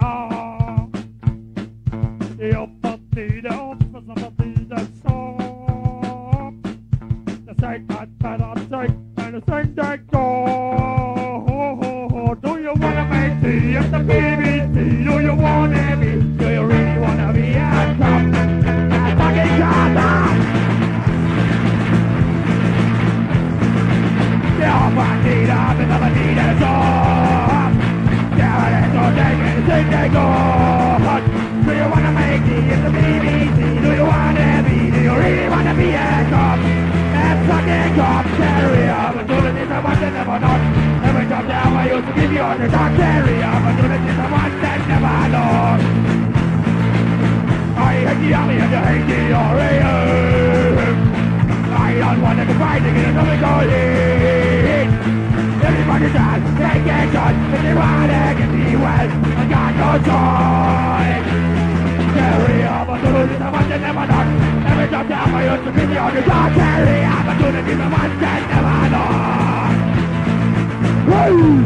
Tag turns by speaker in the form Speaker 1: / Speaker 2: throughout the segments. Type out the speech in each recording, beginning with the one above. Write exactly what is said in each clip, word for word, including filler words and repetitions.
Speaker 1: Jag partider för som partider sa. Det säkert att säkert men det säkert går. Do you wanna make tea at the B B C? Do you wanna be? Do you really wanna be a cop? A fucking cop! Jag partider för som partider sa. Jag är så länge sen det går. Do you wanna make it in the B B C? Do you wanna be? Do you really wanna be a cop? A fucking cop carrier. But do the things I want and never not. Every job down I used to give you on the dark carrier. But do the things I want and never not. I hate the army and you hate the R A O. I don't want to fight to get another goal in. Everybody dies, they get shot. If they wanna get me well, I got no choice. Carry on, but do the things I want and never not. Every job down I used to give you on the dark carrier. But do the things I want and never not. Woo!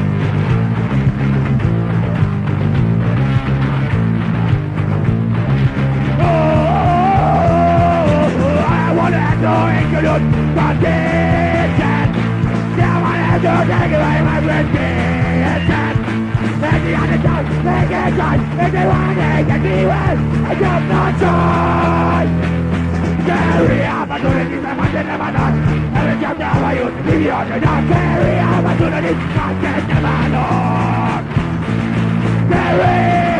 Speaker 1: Condition. Now I have to take away my prescription. Let the other down, they get done. If they want to get me well, I just not choice. Carry opportunities, I want to never not. Every job now I used to give you on the not. Carry opportunities, I can never not. Carry